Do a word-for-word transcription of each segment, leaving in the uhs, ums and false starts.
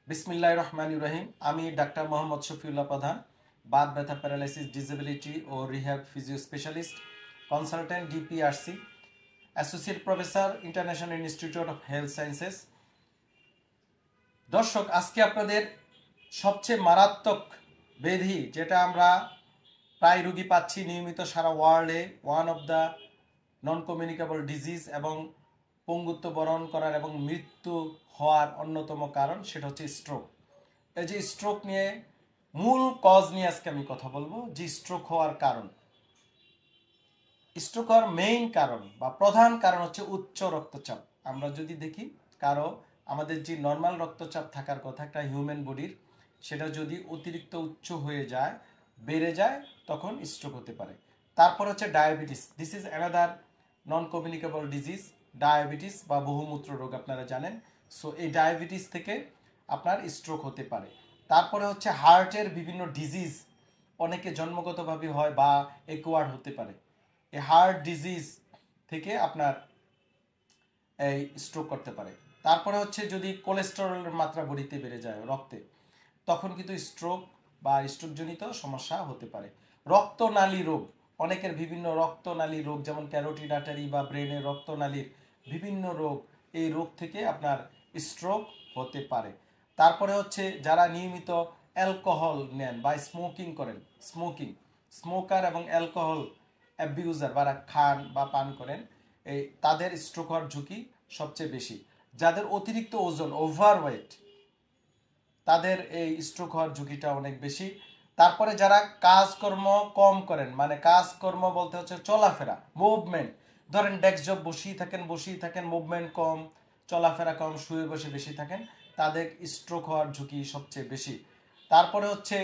বিসমিল্লাহির রহমানির রহিম। আমি ডাক্তার মোহাম্মদ শফিউল্লাহ প্রধান, বাত ব্যথা, প্যারালাইসিস, ডিসেবিলিটি ও rehab physio specialist, consultant, DPRC, associate professor, international institute of health sciences. দর্শক, আজকে আপনাদের সবচেয়ে মারাত্মক ব্যাধি, যেটা আমরা প্রায় রোগী পাচ্ছি নিয়মিত সারা ওয়ার্ল্ডে, one of the non communicable disease এবং পঙ্গুত্ব বরণ করার এবং মৃত্যু হওয়ার অন্যতম কারণ, সেটা হচ্ছে স্ট্রোক। এই যে স্ট্রোক নিয়ে মূল কজ নিয়ে আজকে আমি কথা বলবো, যে স্ট্রোক হওয়ার কারণ। স্ট্রোক হওয়ার মেইন কারণ বা প্রধান কারণ হচ্ছে উচ্চ রক্তচাপ। আমরা যদি দেখি কারো আমাদের যে নর্মাল রক্তচাপ থাকার কথা একটা হিউম্যান বডির, সেটা যদি অতিরিক্ত উচ্চ হয়ে যায়, বেড়ে যায়, তখন স্ট্রোক হতে পারে। তারপর হচ্ছে diabetes. This is another non communicable disease. Diabetes বা বহুমূত্র রোগ আপনারা জানেন। সো এই ডায়াবেটিস থেকে আপনার স্ট্রোক হতে পারে। তারপরে হচ্ছে হার্টের বিভিন্ন ডিজিজ, অনেকে জন্মগতভাবে হয় বা একোয়ার্ড হতে পারে। এই হার্ট ডিজিজ থেকে আপনার এই স্ট্রোক করতে পারে। তারপরে হচ্ছে যদি কোলেস্টেরলের মাত্রা বডিতে বেড়ে যায় রক্তে, তখন কিন্তু স্ট্রোক বা স্ট্রোকজনিত সমস্যা হতে পারে। রক্তনালী রোগ, অনেকের বিভিন্ন রক্তনালী রোগ, যেমন ক্যারোটিড আর্টারি বা ব্রেনের রক্তনালীর বিভিন্ন রোগ, এই রোগ থেকে আপনার স্ট্রোক হতে পারে। তারপরে হচ্ছে যারা নিয়মিত অ্যালকোহল নেন বা স্মোকিং করেন, স্মোকিং স্মোকার এবং অ্যালকোহল অ্যাবিউজার বা খান বা পান করেন, এই তাদের স্ট্রোক হওয়ার ঝুঁকি সবচেয়ে বেশি। যাদের অতিরিক্ত ওজন, ওভারওয়েট, তাদের এই স্ট্রোক হওয়ার ঝুঁকিটা অনেক বেশি। তারপরে যারা কাজকর্ম কম করেন, মানে কাজকর্ম বলতে হচ্ছে চলাফেরা, মুভমেন্ট, ধরেন ডেস্ক জব, বসেই থাকেন বসেই থাকেন মুভমেন্ট কম, চলাফেরা কম, শুয়ে বসে বেশি থাকেন, তাদের স্ট্রোক হওয়ার ঝুঁকি সবচেয়ে বেশি। তারপরে হচ্ছে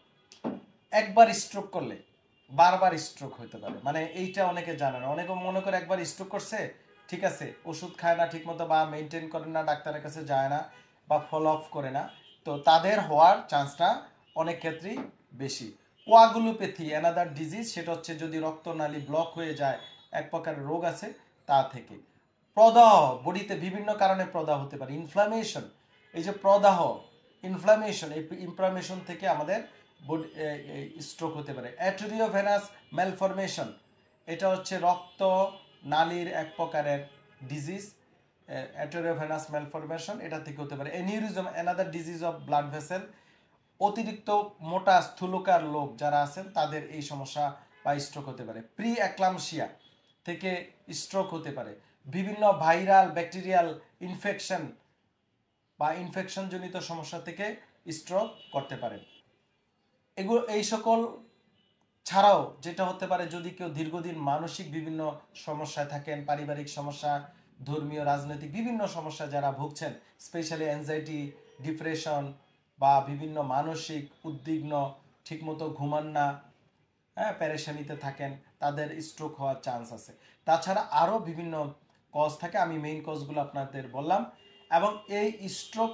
একবার স্ট্রোক করলে বারবার স্ট্রোক হতে পারে, মানে এইটা অনেকে জানে না। অনেকে মনে করে একবার স্ট্রোক করছে, ঠিক আছে, ওষুধ খায় না ঠিক মতো বা মেনটেন করে না, ডাক্তারের কাছে যায় না বা ফলো আপ করে না, তো তাদের হওয়ার চান্সটা অনেক ক্ষেত্রেই বেশি। কোয়াগুলোপ্যাথি অ্যানাদার ডিজিজ, সেটা হচ্ছে যদি রক্তনালী ব্লক হয়ে যায়, এক প্রকার রোগ আছে তা থেকে। প্রদাহ, বডিতে বিভিন্ন কারণে প্রদাহ হতে পারে। ইনফ্লামেশন, এই যে প্রদাহ, ইনফ্লামেশন, এই ইনফ্লামেশন থেকে আমাদের স্ট্রোক হতে পারে। অ্যার্টেরিওভেনাস ম্যালফরমেশন, এটা হচ্ছে রক্ত নালীর এক প্রকারের ডিজিজ, অ্যার্টেরিওভেনাস ম্যালফরমেশন, এটা থেকে হতে পারে। Aneurysm another disease of blood vessel, অতিরিক্ত মোটা স্থূলকার লোক যারা আছেন তাদের এই সমস্যা বা স্ট্রোক হতে পারে। প্রি অ্যাক্লামশিয়া থেকে স্ট্রোক হতে পারে। বিভিন্ন ভাইরাল ব্যাকটেরিয়াল ইনফেকশন বা ইনফেকশনজনিত সমস্যা থেকে স্ট্রোক করতে পারে। এগুলো এই সকল ছাড়াও যেটা হতে পারে, যদি কেউ দীর্ঘদিন মানসিক বিভিন্ন সমস্যায় থাকেন, পারিবারিক সমস্যা, ধর্মীয়, রাজনৈতিক বিভিন্ন সমস্যা যারা ভুগছেন, স্পেশালি অ্যাংজাইটি, ডিপ্রেশন বা বিভিন্ন মানসিক উদ্বিগ্ন, ঠিকমতো ঘুমান না, হ্যাঁ, প্যারেশানিতে থাকেন, তাদের স্ট্রোক হওয়ার চান্স আছে। তাছাড়া আরও বিভিন্ন কজ থাকে, আমি মেইন কজগুলো আপনাদের বললাম। এবং এই স্ট্রোক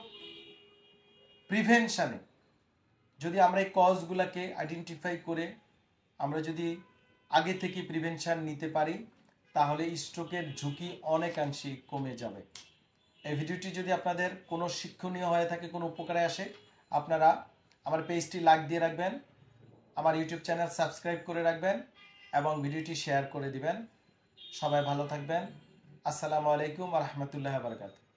প্রিভেনশনে যদি আমরা এই কজগুলোকে আইডেন্টিফাই করে আমরা যদি আগে থেকে প্রিভেনশন নিতে পারি, তাহলে স্ট্রোকের ঝুঁকি অনেকাংশেই কমে যাবে। এই ভিডিওটি যদি আপনাদের কোনো শিক্ষণীয় হয়ে থাকে, কোনো উপকারে আসে, আপনারা আমার পেজটি লাইক দিয়ে রাখবেন, আমার ইউটিউব চ্যানেল সাবস্ক্রাইব করে রাখবেন এবং ভিডিওটি শেয়ার করে দিবেন। সবাই ভালো থাকবেন। আসসালামু আলাইকুম ওয়া রাহমাতুল্লাহি ওয়া বারাকাতুহু।